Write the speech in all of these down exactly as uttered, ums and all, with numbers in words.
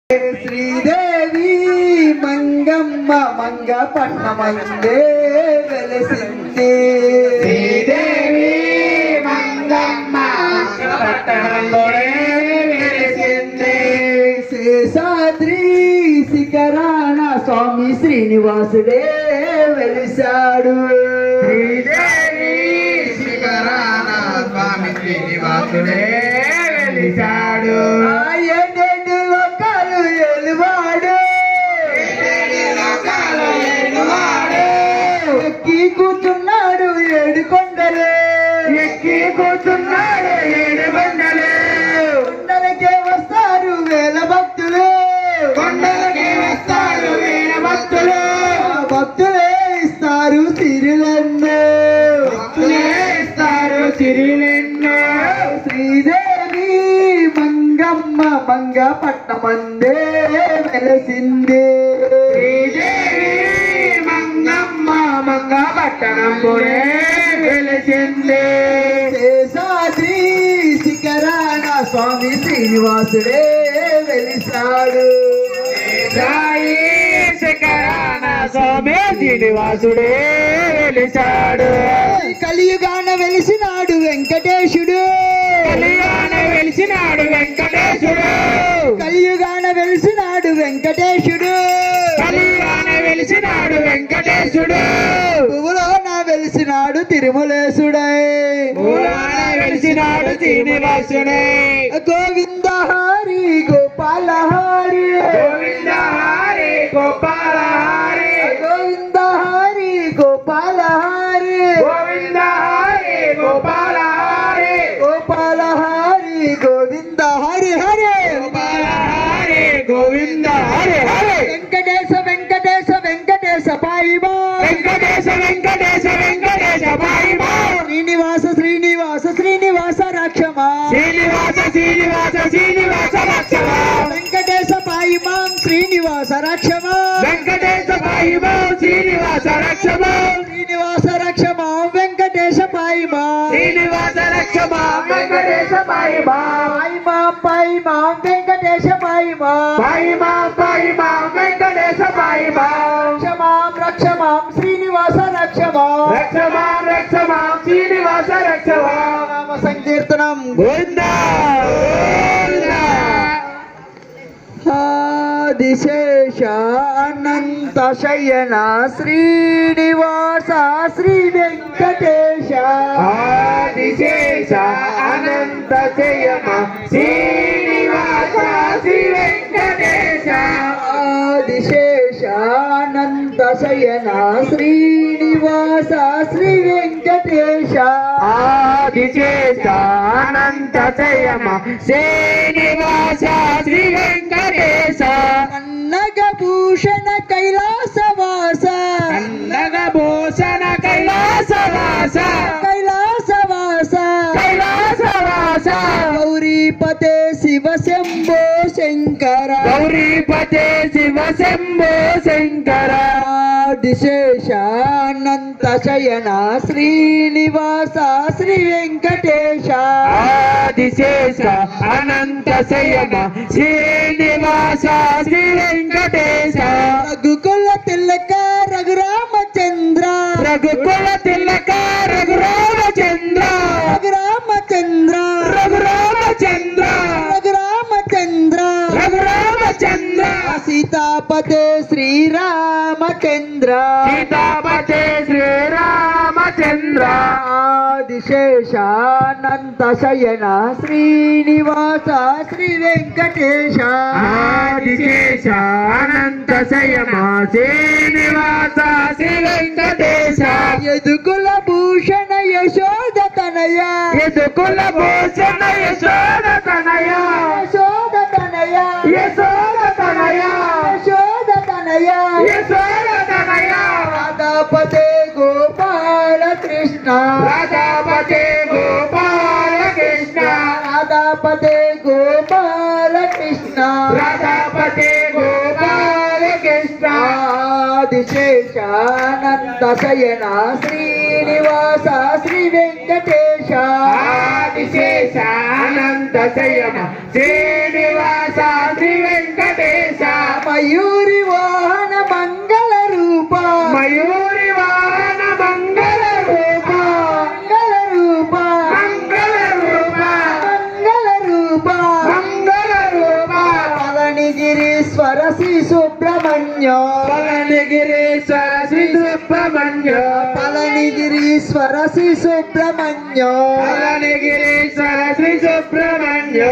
శ్రీదేవి మంగమ్మ మంగపట్నమందే వెలసింది. శ్రీదేవి మంగమ్మ మంగపట్నంలోనే వెలసింది. శేషాద్రి శిఖరాన స్వామి శ్రీనివాసుడే వెలిశాడు. శ్రీదేవి శిఖరాన స్వామి శ్రీనివాసుడే వెలిశాడు. ఏడేడు లోకాలు ఎలువాడు, ఎక్కి కూర్చున్నాడు ఏడు కొండలు, ఎక్కి కూర్చున్నాడు ఏడు కొండలు. కొండలకే వస్తారు వేల భక్తులు, కొండలకే వస్తారు వేల భక్తులు. భక్తులే ఇస్తారు సిరులెన్నో, భక్తులే ఇస్తారు సిరులెన్నో. శ్రీదేవి మంగమ్మ మంగపట్నమందే వెలసింది. శ్రీదేవి మంగమ్మ మంగపట్నంలోనే వెలసింది. శేషాద్రి శిఖరాన స్వామి శ్రీనివాసుడే వెలిశాడు. సాయి శిఖరాన స్వామి శ్రీనివాసుడే వెలిశాడు. కలియుగాన వెలిసినాడు వెంకటేశుడు, కలియుగాన వెలిసినాడు వెంకటేశుడు. కలియుగాన వెలిసినాడు వెంకటేశుడు, కలియుగాన వెలిసినాడు వెంకటేశుడు. పువ్వులోన వెలిసినాడు తిరుమలేశుడై, మూలాన వెలిసినాడు శ్రీనివాసుడే. గోవింద హరి గోపాల హరి, గోవింద హరి గోపాల హరి. గోవింద హరి గోపాల హరి, గోవింద హరి గోపాల హరి. గోపాల హరి గోవింద హరి హరి, గోపాల హరి గోవింద హరి హరి. వెంకటేశ వెంకటేశ వెంకటేశ పాయిబా, వెంకటేశ వెంకటేశ వెంకటేశ పాయిబా. శ్రీనివాస శ్రీనివాస శ్రీనివాస రక్షమా, శ్రీనివాస శ్రీనివాస శ్రీనివాస రక్షమా. వెంకటేశ పాయిమాం శ్రీనివాస రక్షమా, వెంకటేశ పాయిబా శ్రీనివాస రక్షమా. శ్రీనివాస రక్షమా వెంకటేశ పాయిమా, శ్రీనివాస రక్షమా వెంకటేశ పాయిబా. పాయిమాం పాయిమాం వెంకటేశ పాయిమా, పాయిమా పాయిమా వెంకటేశ పాయిబా. రక్షమాం రక్షమాం శ్రీనివాస రక్షమా. రక్షమా రక్షమా శ్రీనివాస రక్షమా. నామ సంకీర్తనం గోవిందా గోవిందా. ఆదిశేష అనంత శయన శ్రీనివాస శ్రీ వెంకటేశ, ఆదిశేష అనంత శయన శ్రీనివాస శ్రీ వెంకటేశ. ఆదిశేష అనంత శయన శ్రీనివాస శ్రీ వెంకటేశ, ఆదిశేష అనంత శయన శ్రీనివాస శ్రీ వెంకటేశ. కన్నగభూషణ కైలాసవాస, కన్నగభూషణ కైలాసవాస. కైలాసవాస కైలాసవాస. గౌరీపతే శివ శంభో శంకర, గౌరీపతే శివ శంభో శంకర. ఆదిశేష అనంత శయన శ్రీనివాస శ్రీ వెంకటేశ, ఆదిశేష అనంత శయన శ్రీనివాస శ్రీ వెంకటేశ. రఘుకుల తిలక రఘురామచంద్ర, రఘుకుల తిలక రఘురామచంద్ర. రఘురామచంద్ర రఘురామచంద్ర. రఘురామచంద్ర రఘురామచంద్ర. సీతాపతే శ్రీరామచంద్ర, సీతాపతే శ్రీరామచంద్ర. ఆదిశేష అనంత శయన శ్రీనివాస శ్రీ వెంకటేశ, ఆదిశేష అనంత శయన శ్రీనివాస శ్రీ వెంకటేశ. యదుకుల భూషణ యశోద తనయ, యశుకుల భూషణ యశోద తనయ. యశోద తనయ, యశోద తనయ. యశోద తనయ, యశోద తనయ. రాధాపతే గోపాల కృష్ణ, రాధాపతే గోపాల కృష్ణ. రాధాపతే గోపాల కృష్ణ, రాధాపతే గోపాల కృష్ణ. ఆదిశేష అనంత శయన శ్రీనివాస శ్రీ వెంకటేశ, ఆదిశేష అనంత శయన శ్రీనివాస శ్రీ వెంకటేశ. మయూరి వాహన మంగళ రూప మయూరి వాహన మంగళ రూప మంగళ రూప మంగళ రూప మంగళ రూప మంగళ రూప పళనిగిరీశ్వర శ్రీ సుబ్రహ్మణ్య పళనిగిరీశ్వర శ్రీ సుబ్రహ్మణ్య పళనిగిరీశ్వర శ్రీ సుబ్రహ్మణ్య పళనిగిరీశ్వర శ్రీ సుబ్రహ్మణ్య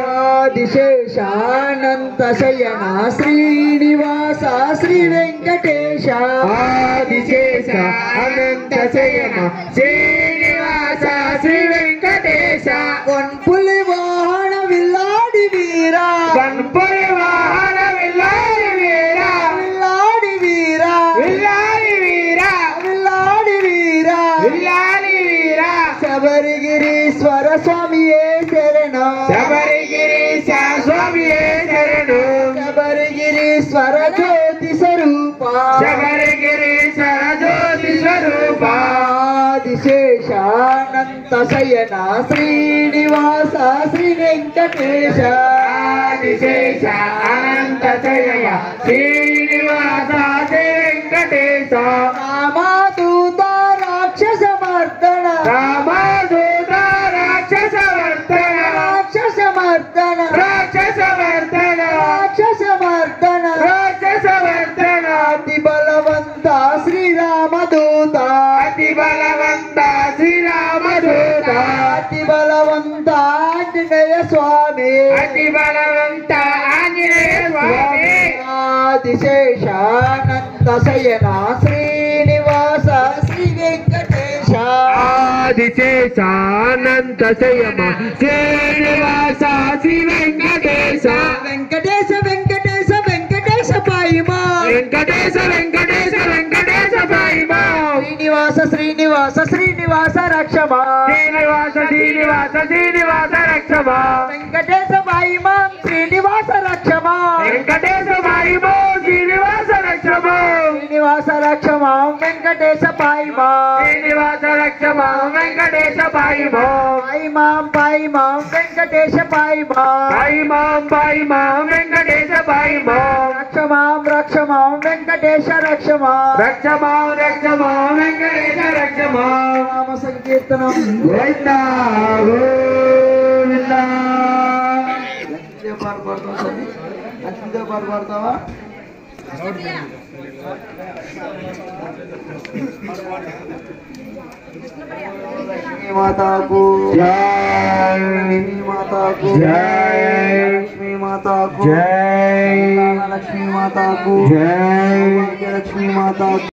ఆదిశేషానంత శయన శ్రీనివాస శ్రీ వెంకటేశ ఆదిశేష అనంత శయన శ్రీనివాస శ్రీ వెంకటేశ కొన్పులి వాహన విల్లాడి వీరా కన్పురి వాహన విల్లాడి వీర విల్లాడి వీరా విల్లాడి వీర విల్లాడి వీరా విల్లాడి వీర శబరిగిరీశ్వర స్వామియే శరణం శబరిగిరీశ స్వామియే శరణు శబరిగిరీశ్వర జ్యోతి స్వరూప శబరిగిరీశ్వర జ్యోతి స్వరూప ఆదిశేషానంత శయన శ్రీనివాస శ్రీ వెంకటేశ ఆదిశేష అనంత శయన శ్రీనివాస శ్రీ వెంకటేశ రామదూత రాక్షస మర్దన రామదూత రాక్షస వర్తన రాక్షస మర్దన రాక్షస వర్తన రాక్షస మర్దన రాక్షస వర్తన అతి బలవంత శ్రీరామదూత అతి బలవంత శ్రీరామదూత అతి బలవంత ఆంజనేయ స్వామి అతి బలవంత ఆంజనేయ స్వామి ఆదిశేషానంత శయన శ్రీనివాస శ్రీ వెంకటేశ ఆదిశేష అనంత శయన శ్రీనివాస శ్రీ వెంకటేశ వెంకటేశ వెంకటేశ వెంకటేశ పాయిమా వెంకటేశ వెంకటేశ వెంకటేశ పాయిమా శ్రీనివాస శ్రీనివాస శ్రీనివాస రక్షమా శ్రీనివాస శ్రీనివాస శ్రీనివాస రక్షమా వెంకటేశ పాయిమా శ్రీనివాస రక్షమా వెంకటేశ పాయిమో శ్రీనివాస రక్షమా శ్రీనివాస రక్షమా వెంకటేశ పాయిమా శ్రీనివాస రక్షమా వెంకటేశ పాయిమో పాయిమాం పాయిమాం వెంకటేశ పాయిమా పాయిమాం పాయిమాం వెంకటేశ పాయిమో రక్షమాం రక్షమాం వెంకటేశ రక్షమా రక్షమాం రక్షమాం వెంకటేశ రక్షమాం నామ సంకీర్తనం గోవిందా గోవిందా లక్ష్మీ పారు పడతావా లక్ష్మీదేవి పారు పడతావా లక్ష్మీ మాతాకు జై లక్ష్మీ మాతాకు జై లక్ష్మీ మాతాకు జై లక్ష్మీ మాతాకు జై లక్ష్మీ మాతాకు